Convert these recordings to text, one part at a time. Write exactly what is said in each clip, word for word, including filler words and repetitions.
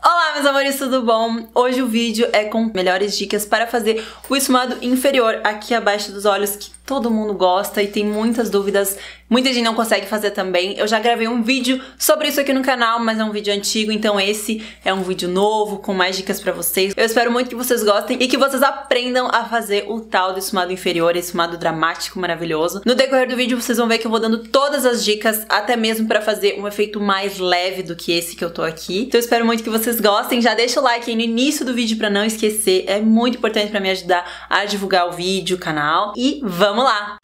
Olá, meus amores, tudo bom? Hoje o vídeo é com melhores dicas para fazer o esfumado inferior aqui abaixo dos olhos, que todo mundo gosta e tem muitas dúvidas, muita gente não consegue fazer também. Eu já gravei um vídeo sobre isso aqui no canal, mas é um vídeo antigo, então esse é um vídeo novo, com mais dicas pra vocês. Eu espero muito que vocês gostem e que vocês aprendam a fazer o tal do esfumado inferior, esse esfumado dramático, maravilhoso. No decorrer do vídeo vocês vão ver que eu vou dando todas as dicas, até mesmo pra fazer um efeito mais leve do que esse que eu tô aqui. Então eu espero muito que vocês gostem. Já deixa o like aí no início do vídeo pra não esquecer, é muito importante pra me ajudar a divulgar o vídeo, o canal. E vamos lá!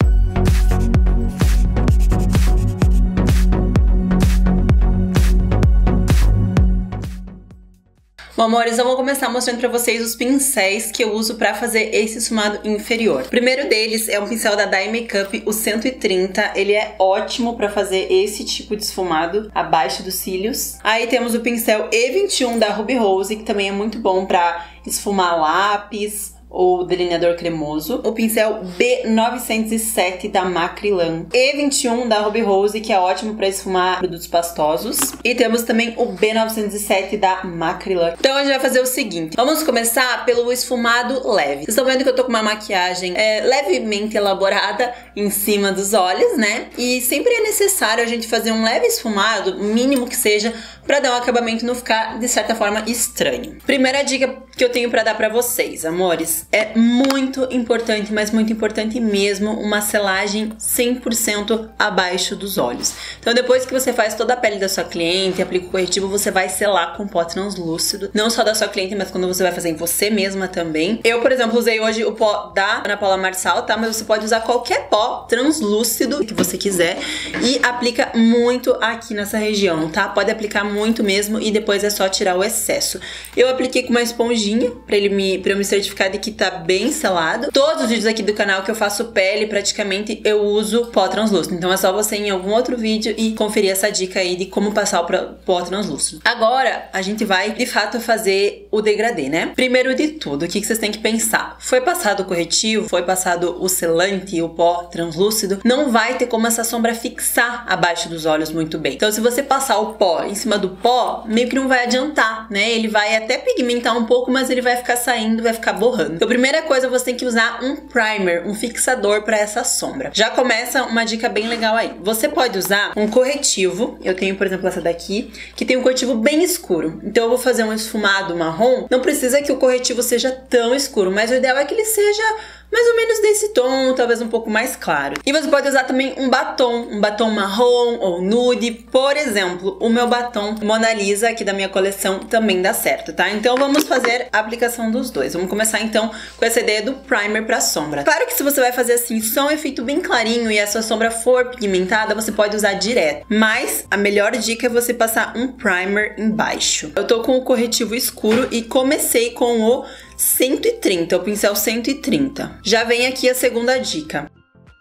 Bom, amores, eu vou começar mostrando pra vocês os pincéis que eu uso pra fazer esse esfumado inferior. O primeiro deles é um pincel da Dye Makeup, o cento e trinta. Ele é ótimo pra fazer esse tipo de esfumado abaixo dos cílios. Aí temos o pincel E vinte e um da Ruby Rose, que também é muito bom pra esfumar lápis ou delineador cremoso. O pincel B novecentos e sete da Macrylan. E vinte e um da Ruby Rose, que é ótimo para esfumar produtos pastosos. E temos também o B novecentos e sete da Macrylan. Então a gente vai fazer o seguinte. Vamos começar pelo esfumado leve. Vocês estão vendo que eu tô com uma maquiagem é, levemente elaborada em cima dos olhos, né? E sempre é necessário a gente fazer um leve esfumado, mínimo que seja, para dar um acabamento e não ficar, de certa forma, estranho. Primeira dica que eu tenho para dar para vocês, amores, é muito importante, mas muito importante mesmo, uma selagem cem por cento abaixo dos olhos. Então depois que você faz toda a pele da sua cliente, aplica o corretivo, você vai selar com pó translúcido, não só da sua cliente, mas quando você vai fazer em você mesma também. Eu, por exemplo, usei hoje o pó da Ana Paula Marçal, tá? Mas você pode usar qualquer pó translúcido que você quiser e aplica muito aqui nessa região, tá? Pode aplicar muito mesmo e depois é só tirar o excesso. Eu apliquei com uma esponjinha pra, ele me, pra eu me certificar de que tá bem selado. Todos os vídeos aqui do canal que eu faço pele, praticamente eu uso pó translúcido. Então é só você ir em algum outro vídeo e conferir essa dica aí de como passar o pó translúcido. Agora a gente vai de fato fazer o degradê, né? Primeiro de tudo, o que vocês têm que pensar? Foi passado o corretivo, foi passado o selante, o pó translúcido, não vai ter como essa sombra fixar abaixo dos olhos muito bem. Então se você passar o pó em cima do pó, meio que não vai adiantar, né? Ele vai até pigmentar um pouco, mas ele vai ficar saindo, vai ficar borrando. Então, primeira coisa, você tem que usar um primer, um fixador para essa sombra. Já começa uma dica bem legal aí. Você pode usar um corretivo, eu tenho, por exemplo, essa daqui, que tem um corretivo bem escuro. Então, eu vou fazer um esfumado marrom. Não precisa que o corretivo seja tão escuro, mas o ideal é que ele seja mais ou menos desse tom, talvez um pouco mais claro. E você pode usar também um batom, um batom marrom ou nude. Por exemplo, o meu batom Mona Lisa aqui da minha coleção também dá certo, tá? Então vamos fazer a aplicação dos dois. Vamos começar então com essa ideia do primer pra sombra. Claro que se você vai fazer assim, só um efeito bem clarinho e a sua sombra for pigmentada, você pode usar direto. Mas a melhor dica é você passar um primer embaixo. Eu tô com o corretivo escuro e comecei com o cento e trinta, o pincel cento e trinta. Já vem aqui a segunda dica.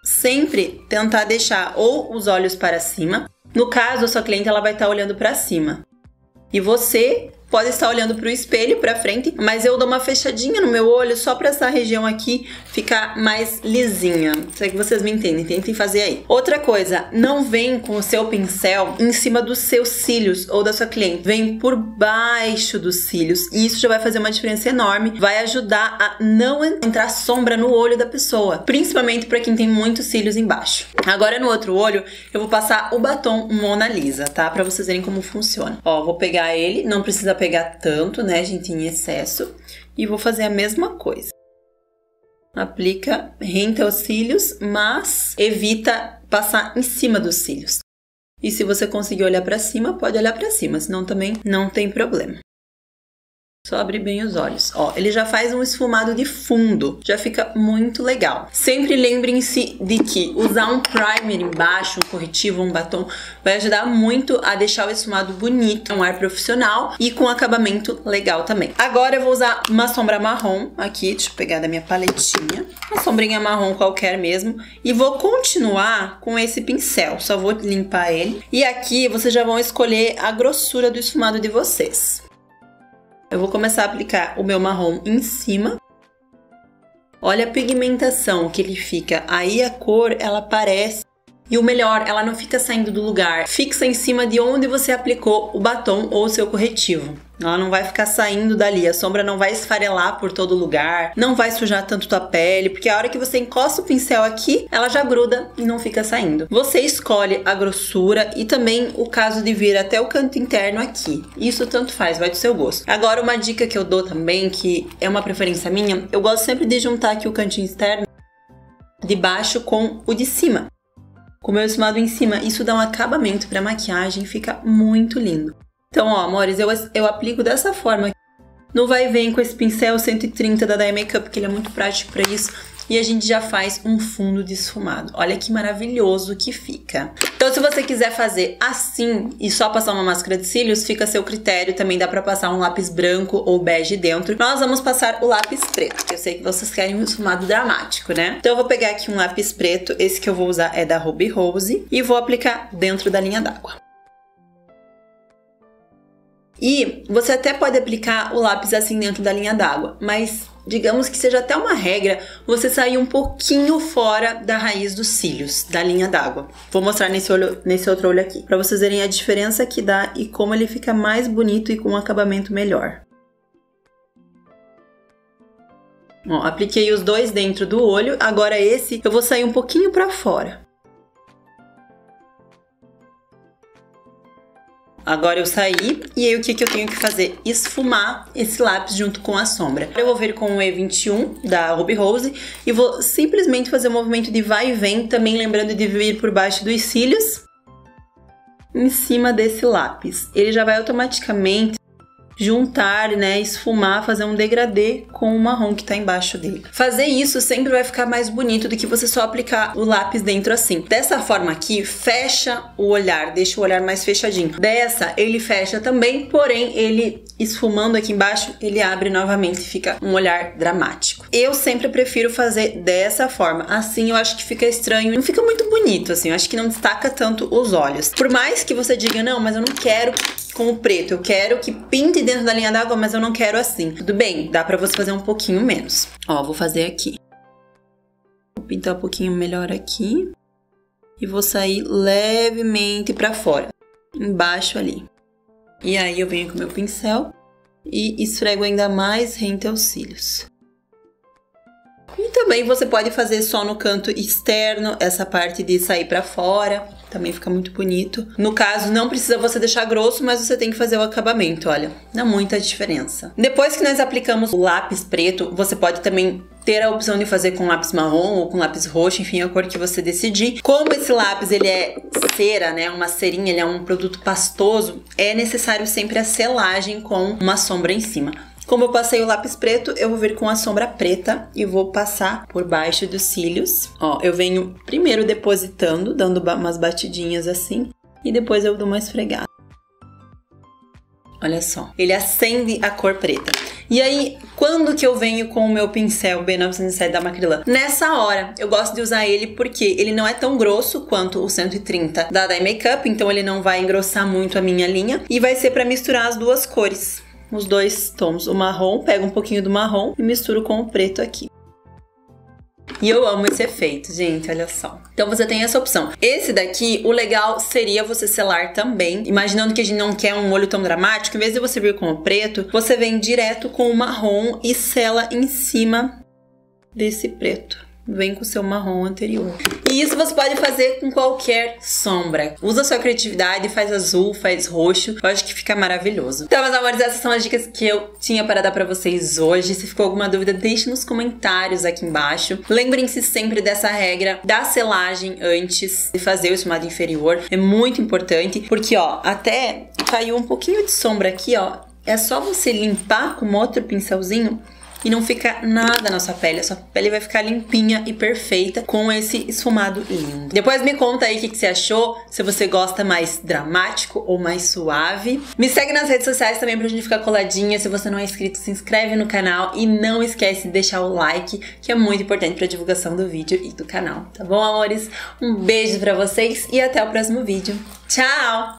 Sempre tentar deixar ou os olhos para cima. No caso, a sua cliente ela vai estar olhando para cima. E você pode estar olhando para o espelho, para frente, mas eu dou uma fechadinha no meu olho só para essa região aqui ficar mais lisinha. Sei que vocês me entendem, tentem fazer aí. Outra coisa, não vem com o seu pincel em cima dos seus cílios ou da sua cliente. Vem por baixo dos cílios e isso já vai fazer uma diferença enorme. Vai ajudar a não entrar sombra no olho da pessoa, principalmente para quem tem muitos cílios embaixo. Agora no outro olho, eu vou passar o batom Mona Lisa, tá? Para vocês verem como funciona. Ó, vou pegar ele, não precisa pegar tanto, né, gente, em excesso. E vou fazer a mesma coisa. Aplica rente aos cílios, mas evita passar em cima dos cílios. E se você conseguir olhar pra cima, pode olhar pra cima, senão também não tem problema. Só abrir bem os olhos. Ó, ele já faz um esfumado de fundo. Já fica muito legal. Sempre lembrem-se de que usar um primer embaixo, um corretivo, um batom, vai ajudar muito a deixar o esfumado bonito, um ar profissional e com acabamento legal também. Agora eu vou usar uma sombra marrom aqui. Deixa eu pegar da minha paletinha. Uma sombrinha marrom qualquer mesmo. E vou continuar com esse pincel. Só vou limpar ele. E aqui vocês já vão escolher a grossura do esfumado de vocês. Eu vou começar a aplicar o meu marrom em cima. Olha a pigmentação que ele fica. Aí a cor, ela parece E o melhor, ela não fica saindo do lugar, fixa em cima de onde você aplicou o batom ou o seu corretivo. Ela não vai ficar saindo dali, a sombra não vai esfarelar por todo lugar, não vai sujar tanto tua pele, porque a hora que você encosta o pincel aqui, ela já gruda e não fica saindo. Você escolhe a grossura e também o caso de vir até o canto interno aqui. Isso tanto faz, vai do seu gosto. Agora, uma dica que eu dou também, que é uma preferência minha, eu gosto sempre de juntar aqui o cantinho externo de baixo com o de cima. Com o meu esfumado em cima, isso dá um acabamento pra maquiagem, fica muito lindo. Então, ó, amores, eu, eu aplico dessa forma. No vai e vem com esse pincel cento e trinta da Dye Makeup, que ele é muito prático pra isso. E a gente já faz um fundo de esfumado. Olha que maravilhoso que fica. Então, se você quiser fazer assim e só passar uma máscara de cílios, fica a seu critério. Também dá pra passar um lápis branco ou bege dentro. Nós vamos passar o lápis preto, que eu sei que vocês querem um esfumado dramático, né? Então, eu vou pegar aqui um lápis preto. Esse que eu vou usar é da Ruby Rose. E vou aplicar dentro da linha d'água. E você até pode aplicar o lápis assim dentro da linha d'água, mas digamos que seja até uma regra você sair um pouquinho fora da raiz dos cílios, da linha d'água. Vou mostrar nesse, olho, nesse outro olho aqui, para vocês verem a diferença que dá e como ele fica mais bonito e com um acabamento melhor. Ó, apliquei os dois dentro do olho, agora esse eu vou sair um pouquinho para fora. Agora eu saí, e aí o que, que eu tenho que fazer? Esfumar esse lápis junto com a sombra. Eu vou vir com o E vinte e um da Ruby Rose e vou simplesmente fazer um movimento de vai e vem, também lembrando de vir por baixo dos cílios, em cima desse lápis. Ele já vai automaticamente juntar, né, esfumar, fazer um degradê com o marrom que tá embaixo dele. Fazer isso sempre vai ficar mais bonito do que você só aplicar o lápis dentro assim. Dessa forma aqui, fecha o olhar, deixa o olhar mais fechadinho. Dessa, ele fecha também, porém, ele esfumando aqui embaixo, ele abre novamente e fica um olhar dramático. Eu sempre prefiro fazer dessa forma. Assim eu acho que fica estranho, não fica muito bonito, assim, eu acho que não destaca tanto os olhos. Por mais que você diga, não, mas eu não quero com o preto, eu quero que pinte dentro da linha d'água, mas eu não quero assim. Tudo bem, dá pra você fazer um pouquinho menos. Ó, vou fazer aqui. Vou pintar um pouquinho melhor aqui. E vou sair levemente pra fora, embaixo ali. E aí eu venho com o meu pincel e esfrego ainda mais rente aos cílios. E também você pode fazer só no canto externo, essa parte de sair pra fora, também fica muito bonito. No caso, não precisa você deixar grosso, mas você tem que fazer o acabamento, olha, dá muita diferença. Depois que nós aplicamos o lápis preto, você pode também ter a opção de fazer com lápis marrom ou com lápis roxo, enfim, a cor que você decidir. Como esse lápis, ele é cera, né, uma cerinha, ele é um produto pastoso, é necessário sempre a selagem com uma sombra em cima. Como eu passei o lápis preto, eu vou vir com a sombra preta e vou passar por baixo dos cílios. Ó, eu venho primeiro depositando, dando umas batidinhas assim, e depois eu dou uma esfregada. Olha só, ele acende a cor preta. E aí, quando que eu venho com o meu pincel B novecentos e sete da Macrylan? Nessa hora, eu gosto de usar ele porque ele não é tão grosso quanto o cento e trinta da Dye Makeup, então ele não vai engrossar muito a minha linha, e vai ser pra misturar as duas cores. Os dois tons, o marrom, pego um pouquinho do marrom e misturo com o preto aqui. E eu amo esse efeito, gente, olha só. Então você tem essa opção. Esse daqui, o legal seria você selar também. Imaginando que a gente não quer um olho tão dramático, em vez de você vir com o preto, você vem direto com o marrom e sela em cima desse preto. Vem com o seu marrom anterior. E isso você pode fazer com qualquer sombra. Usa a sua criatividade, faz azul, faz roxo. Eu acho que fica maravilhoso. Então, meus amores, essas são as dicas que eu tinha para dar para vocês hoje. Se ficou alguma dúvida, deixe nos comentários aqui embaixo. Lembrem-se sempre dessa regra da selagem antes de fazer o esfumado inferior. É muito importante, porque, ó, até caiu um pouquinho de sombra aqui, ó. É só você limpar com outro pincelzinho e não fica nada na sua pele. A sua pele vai ficar limpinha e perfeita com esse esfumado lindo. Depois me conta aí o que, que você achou, se você gosta mais dramático ou mais suave. Me segue nas redes sociais também pra gente ficar coladinha. Se você não é inscrito, se inscreve no canal e não esquece de deixar o like, que é muito importante pra divulgação do vídeo e do canal. Tá bom, amores? Um beijo pra vocês e até o próximo vídeo. Tchau!